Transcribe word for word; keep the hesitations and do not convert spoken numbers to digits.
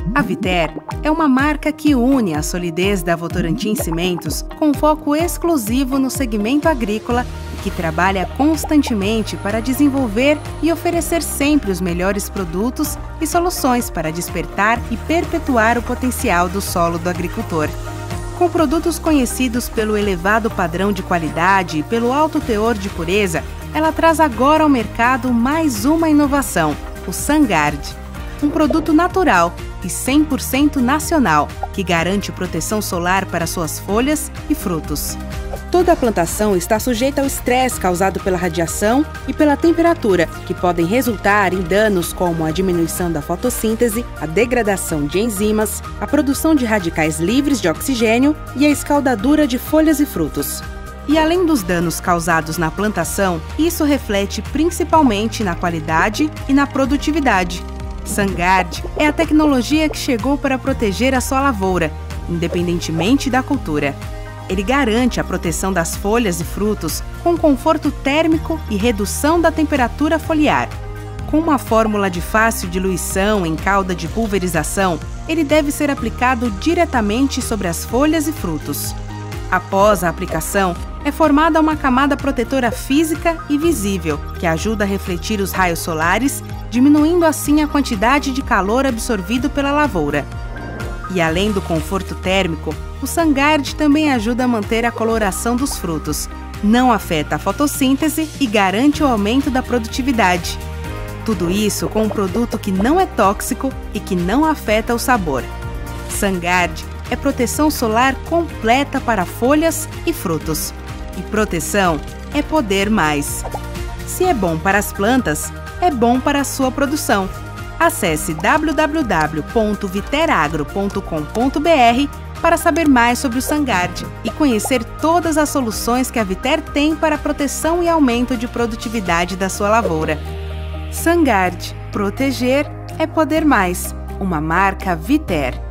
A Viter é uma marca que une a solidez da Votorantim Cimentos com foco exclusivo no segmento agrícola e que trabalha constantemente para desenvolver e oferecer sempre os melhores produtos e soluções para despertar e perpetuar o potencial do solo do agricultor. Com produtos conhecidos pelo elevado padrão de qualidade e pelo alto teor de pureza, ela traz agora ao mercado mais uma inovação, o Sangard, um produto natural e cem por cento nacional, que garante proteção solar para suas folhas e frutos. Toda a plantação está sujeita ao estresse causado pela radiação e pela temperatura, que podem resultar em danos como a diminuição da fotossíntese, a degradação de enzimas, a produção de radicais livres de oxigênio e a escaldadura de folhas e frutos. E além dos danos causados na plantação, isso reflete principalmente na qualidade e na produtividade. Sangard é a tecnologia que chegou para proteger a sua lavoura, independentemente da cultura. Ele garante a proteção das folhas e frutos com conforto térmico e redução da temperatura foliar. Com uma fórmula de fácil diluição em calda de pulverização, ele deve ser aplicado diretamente sobre as folhas e frutos. Após a aplicação, é formada uma camada protetora física e visível, que ajuda a refletir os raios solares, diminuindo assim a quantidade de calor absorvido pela lavoura. E além do conforto térmico, o Sangard também ajuda a manter a coloração dos frutos, não afeta a fotossíntese e garante o aumento da produtividade. Tudo isso com um produto que não é tóxico e que não afeta o sabor. Sangard é proteção solar completa para folhas e frutos. E proteção é poder mais. Se é bom para as plantas, é bom para a sua produção. Acesse w w w ponto viteragro ponto com ponto b r para saber mais sobre o Sangard e conhecer todas as soluções que a Viter tem para a proteção e aumento de produtividade da sua lavoura. Sangard, proteger é poder mais. Uma marca Viter.